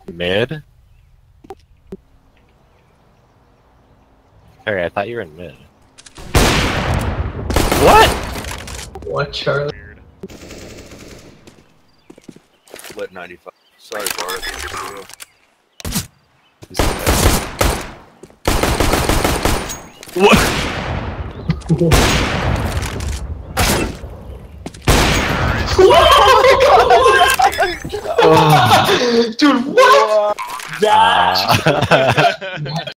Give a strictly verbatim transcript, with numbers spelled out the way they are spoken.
Mid? Harry, I thought you were in mid. What? What, Charlie? Weird. Lit ninety-five. Sorry, Bart. What? Dude, what? That.